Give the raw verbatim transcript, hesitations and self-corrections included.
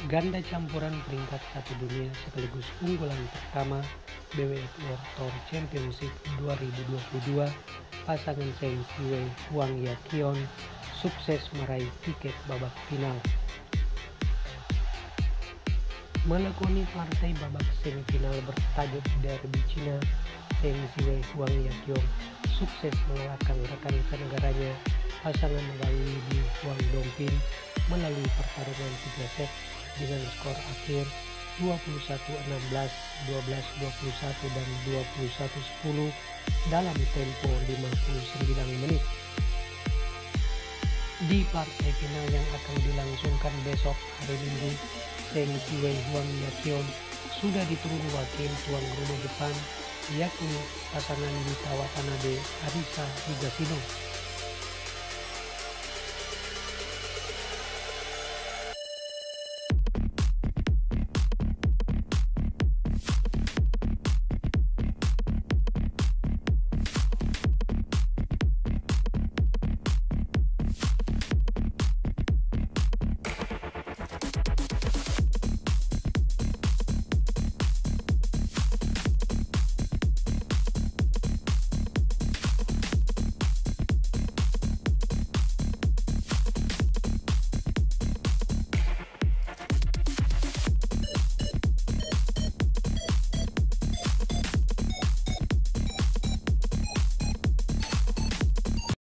Ganda campuran peringkat satu dunia sekaligus unggulan pertama B W F World Tour Championship dua ribu dua puluh dua, pasangan Zheng Siwei Huang Yaqiong sukses meraih tiket babak final. Melakoni partai babak semifinal bertajuk Derby Cina, Zheng Siwei Huang Yaqiong sukses mengalahkan rekan senegaranya pasangan Wang Yidi Huang Dongping melalui pertarungan tiga set dengan skor akhir dua puluh satu enam belas, dua belas dua puluh satu dan dua puluh satu sepuluh dalam tempo lima puluh sembilan menit. Di partai final yang akan dilangsungkan besok hari Minggu, Zheng Siwei Huang Yaqiong sudah ditunggu wakil tuan rumah Jepang, yakni pasangan Yuta Watanabe Arisa Higashino.